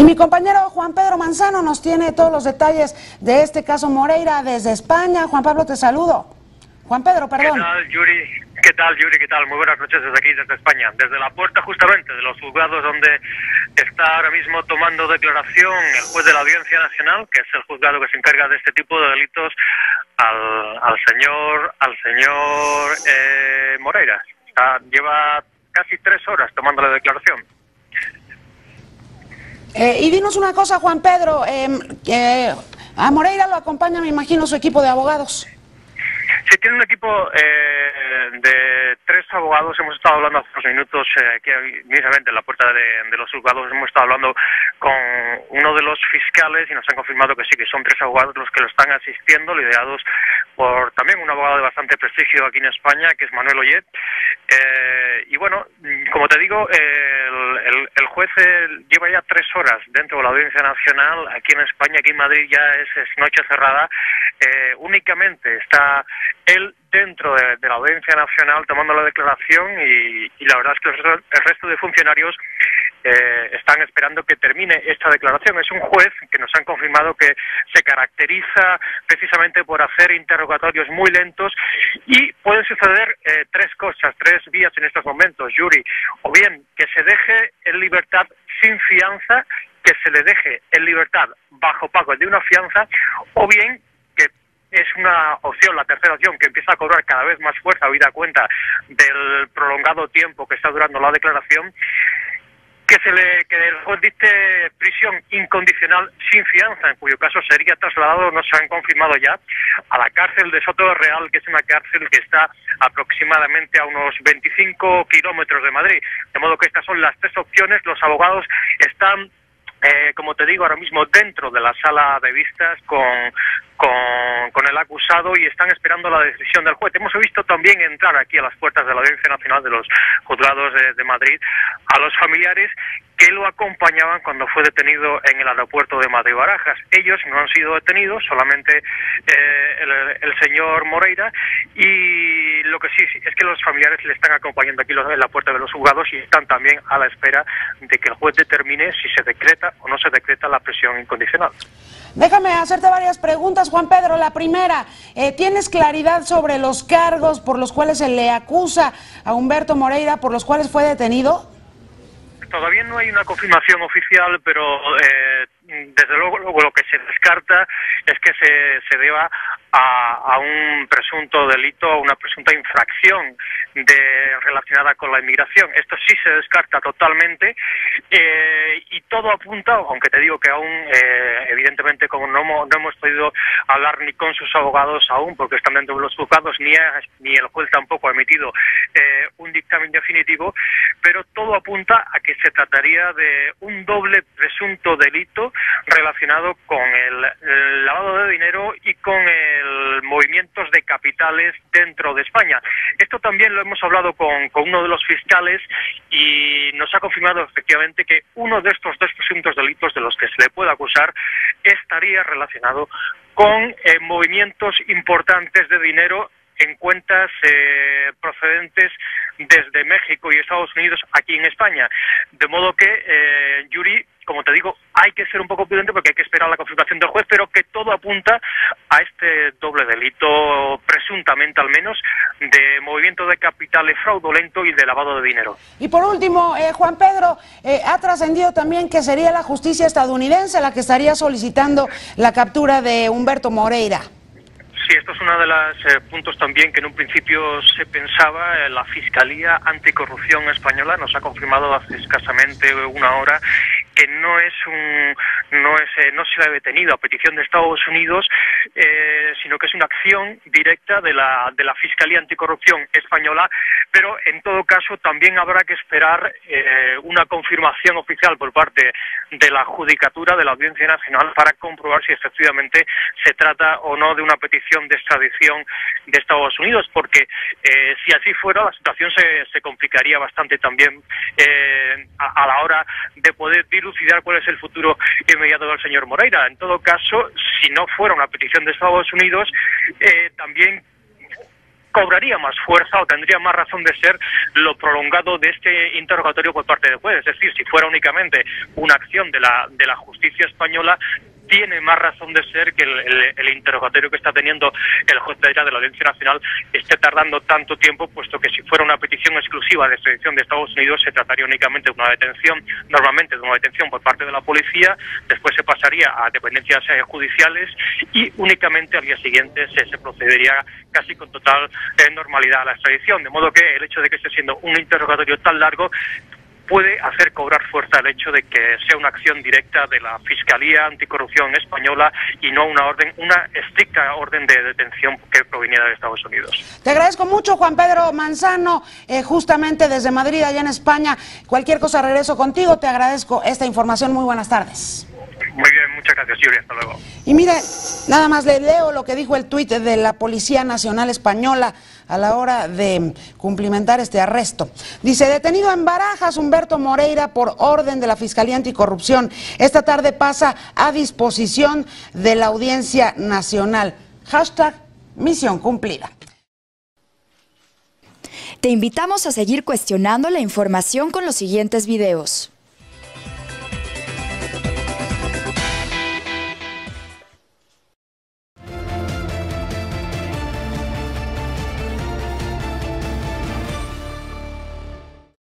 Y mi compañero Juan Pedro Manzano nos tiene todos los detalles de este caso Moreira desde España. Juan Pablo, te saludo. Juan Pedro, perdón. ¿Qué tal, Yuri? ¿Qué tal, Yuri? ¿Qué tal? Muy buenas noches desde aquí, desde España. Desde la puerta justamente de los juzgados donde está ahora mismo tomando declaración el juez de la Audiencia Nacional, que es el juzgado que se encarga de este tipo de delitos, al señor Moreira. Lleva casi 3 horas tomando la declaración. Y dinos una cosa, Juan Pedro, a Moreira lo acompaña, me imagino, su equipo de abogados. Sí, tiene un equipo de 3 abogados. Hemos estado hablando hace unos minutos aquí mismamente en la puerta de los juzgados. Hemos estado hablando con uno de los fiscales y nos han confirmado que sí, que son 3 abogados los que lo están asistiendo, liderados por también un abogado de bastante prestigio aquí en España, que es Manuel Ollet. Y bueno, como te digo, el juez lleva ya 3 horas dentro de la Audiencia Nacional aquí en España. Aquí en Madrid ya es noche cerrada. Únicamente está él dentro de la Audiencia Nacional tomando la declaración y la verdad es que el resto de funcionarios están esperando que termine esta declaración. Es un juez que nos han confirmado que se caracteriza precisamente por hacer interrogatorios muy lentos y pueden suceder 3 cosas, 3 vías en estos momentos, Yuri. O bien que se deje en libertad sin fianza, que se le deje en libertad bajo pago de una fianza, o bien que es una opción, la tercera opción, que empieza a cobrar cada vez más fuerza, habida cuenta del prolongado tiempo que está durando la declaración, que el juez dicte prisión incondicional sin fianza, en cuyo caso sería trasladado, nos han confirmado ya, a la cárcel de Soto Real, que es una cárcel que está aproximadamente a unos 25 kilómetros de Madrid. De modo que estas son las 3 opciones. Los abogados están, como te digo, ahora mismo dentro de la sala de vistas con el acusado y están esperando la decisión del juez. Hemos visto también entrar aquí a las puertas de la Audiencia Nacional de los juzgados de Madrid a los familiares que lo acompañaban cuando fue detenido en el aeropuerto de Madrid-Barajas. Ellos no han sido detenidos, solamente el señor Moreira, y lo que sí es que los familiares le están acompañando aquí en la puerta de los juzgados y están también a la espera de que el juez determine si se decreta o no se decreta la prisión incondicional. Déjame hacerte varias preguntas, Juan Pedro. La primera, ¿tienes claridad sobre los cargos por los cuales se le acusa a Humberto Moreira, por los cuales fue detenido? Todavía no hay una confirmación oficial, pero desde luego lo que se descarta es que se deba a un presunto delito, a una presunta infracción relacionada con la inmigración. Esto sí se descarta totalmente y todo apunta, aunque te digo que aún evidentemente como no hemos podido hablar ni con sus abogados aún porque están dentro de los juzgados, ni el juez tampoco ha emitido un dictamen definitivo, pero todo apunta a que se trataría de un doble presunto delito relacionado con el lavado de dinero y con el movimientos de capitales dentro de España. Esto también lo hemos hablado con uno de los fiscales y nos ha confirmado efectivamente que uno de estos 2 presuntos delitos de los que se le puede acusar estaría relacionado con movimientos importantes de dinero en cuentas procedentes desde México y Estados Unidos aquí en España. De modo que, Yuri, como te digo, hay que ser un poco prudente porque hay que esperar la confirmación del juez, pero que todo apunta a este doble delito, presuntamente al menos, de movimiento de capitales fraudulento y de lavado de dinero. Y por último, Juan Pedro, ha trascendido también que sería la justicia estadounidense la que estaría solicitando la captura de Humberto Moreira. Sí, esto es uno de los puntos también que en un principio se pensaba. La Fiscalía Anticorrupción española nos ha confirmado hace escasamente una hora que no se ha detenido a petición de Estados Unidos, sino que es una acción directa de la Fiscalía Anticorrupción española, pero en todo caso también habrá que esperar una confirmación oficial por parte de la Judicatura de la Audiencia Nacional para comprobar si efectivamente se trata o no de una petición de extradición de Estados Unidos, porque si así fuera la situación se complicaría bastante también a la hora de poder dilucidar cuál es el futuro inmediato del señor Moreira. En todo caso, si no fuera una petición de Estados Unidos, también cobraría más fuerza o tendría más razón de ser lo prolongado de este interrogatorio por parte del juez. Es decir, si fuera únicamente una acción de la justicia española, tiene más razón de ser que el interrogatorio que está teniendo el juez de la Audiencia Nacional esté tardando tanto tiempo, puesto que si fuera una petición exclusiva de extradición de Estados Unidos se trataría únicamente de una detención, normalmente de una detención por parte de la policía, después se pasaría a dependencias judiciales y únicamente al día siguiente se procedería casi con total normalidad a la extradición, de modo que el hecho de que esté siendo un interrogatorio tan largo puede hacer cobrar fuerza el hecho de que sea una acción directa de la Fiscalía Anticorrupción española y no una estricta orden de detención que proviniera de Estados Unidos. Te agradezco mucho, Juan Pedro Manzano, justamente desde Madrid, allá en España. Cualquier cosa regreso contigo, te agradezco esta información. Muy buenas tardes. Muy bien, muchas gracias, Yuri, hasta luego. Y mire, nada más le leo lo que dijo el tuit de la Policía Nacional Española a la hora de cumplimentar este arresto. Dice: detenido en Barajas Humberto Moreira por orden de la Fiscalía Anticorrupción. Esta tarde pasa a disposición de la Audiencia Nacional. Hashtag misión cumplida. Te invitamos a seguir cuestionando la información con los siguientes videos.